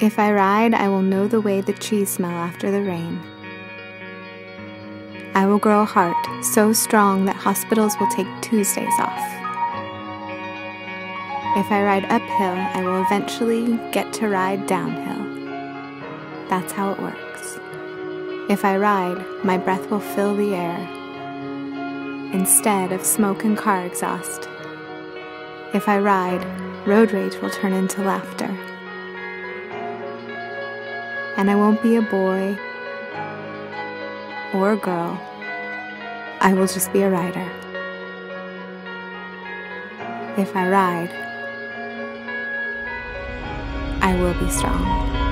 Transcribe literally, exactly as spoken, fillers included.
If I ride, I will know the way the trees smell after the rain. I will grow a heart so strong that hospitals will take Tuesdays off. If I ride uphill, I will eventually get to ride downhill. That's how it works. If I ride, my breath will fill the air instead of smoke and car exhaust. If I ride, road rage will turn into laughter. And I won't be a boy or a girl. I will just be a rider. If I ride, I will be strong.